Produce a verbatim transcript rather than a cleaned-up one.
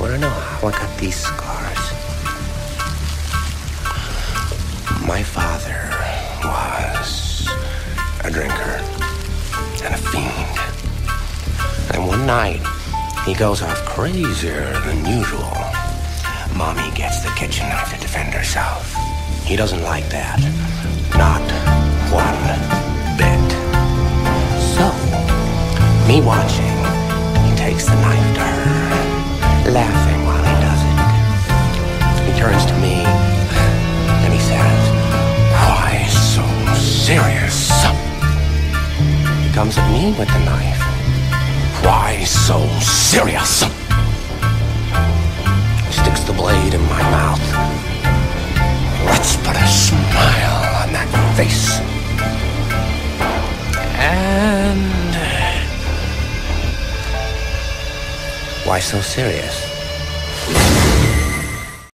want to know how I got these scars? My father was a drinker and a fiend. And one night, he goes off crazier than usual. Mommy gets the kitchen knife to defend herself. He doesn't like that. Not one bit. So, me watching, he takes the knife to her, laughing while he does it. He turns to me, and he says, "Why so serious?" He comes at me with the knife. "Why so serious?" He sticks the blade in my mouth. Let's put a smile on that face. And... why so serious?